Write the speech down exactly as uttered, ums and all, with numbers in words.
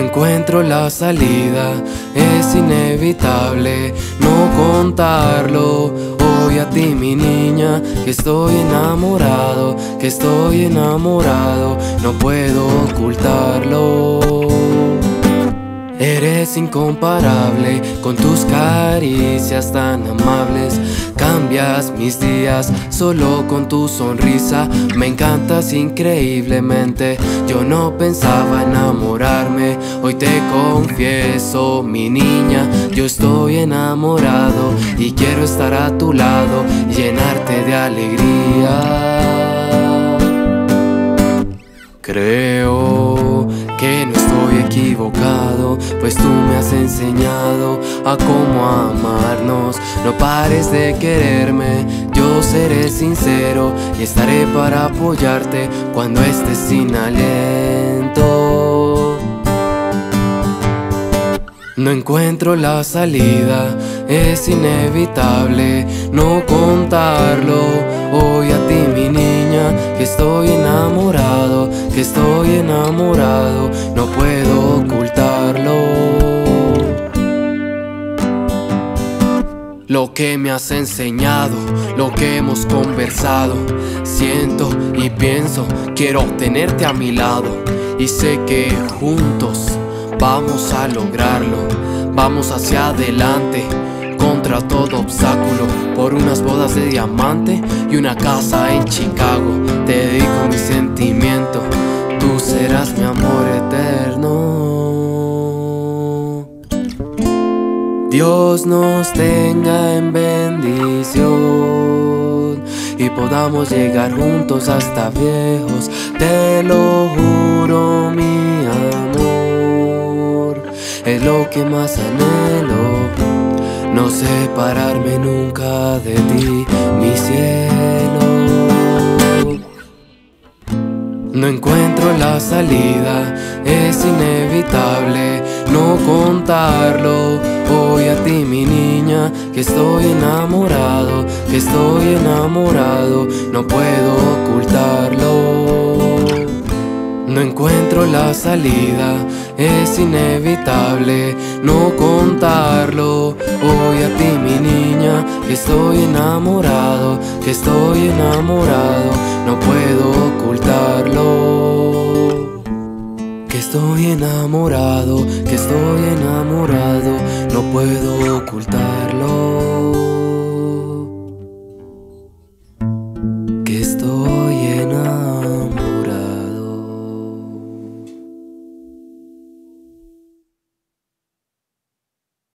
encuentro la salida, es inevitable no contarlo. Hoy a ti, mi niña, que estoy enamorado, que estoy enamorado, no puedo ocultarlo. Eres incomparable con tus caricias tan amables. Cambias mis días solo con tu sonrisa. Me encantas increíblemente. Yo no pensaba enamorarme. Hoy te confieso, mi niña, yo estoy enamorado y quiero estar a tu lado y llenarte de alegría. Creo que no estoy equivocado, pues tú me has enseñado a cómo amarnos. No pares de quererme, yo seré sincero y estaré para apoyarte cuando estés sin aliento. No encuentro la salida, es inevitable no contarlo. Hoy a ti, mi niña, que estoy enamorado, que estoy enamorado, no puedo ocultarlo. Lo que me has enseñado, lo que hemos conversado, siento y pienso, quiero tenerte a mi lado. Y sé que juntos vamos a lograrlo, vamos hacia adelante, contra todo obstáculo, por unas bodas de diamante y una casa en Chicago. Te dedico mi sentimiento, tú serás mi amor eterno. Dios nos tenga en bendición y podamos llegar juntos hasta viejos. Te lo juro, mi amor, es lo que más anhelo, no separarme nunca de ti, mi cielo. No encuentro la salida, es inevitable no contarlo. Hoy a ti, mi niña, que estoy enamorado, que estoy enamorado, no puedo ocultarlo. No encuentro la salida, es inevitable no contarlo. Hoy a ti, mi niña, que estoy enamorado, que estoy enamorado, no puedo ocultarlo. Que estoy enamorado, que estoy enamorado, no puedo ocultarlo.